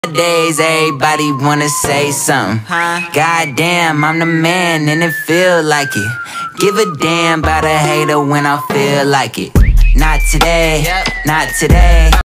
Nowadays, everybody wanna say something. Goddamn, I'm the man and it feel like it. Give a damn about a hater when I feel like it. Not today, not today.